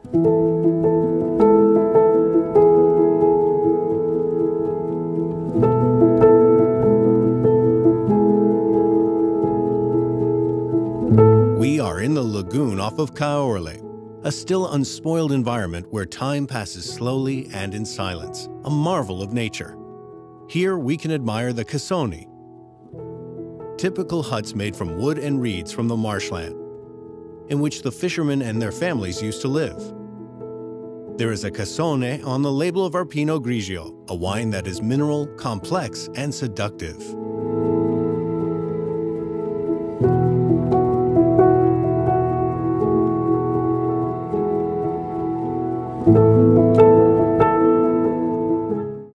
We are in the lagoon off of Caorle, a still unspoiled environment where time passes slowly and in silence, a marvel of nature. Here we can admire the cassoni, typical huts made from wood and reeds from the marshland, in which the fishermen and their families used to live. There is a cassone on the label of our Pinot Grigio, a wine that is mineral, complex, and seductive.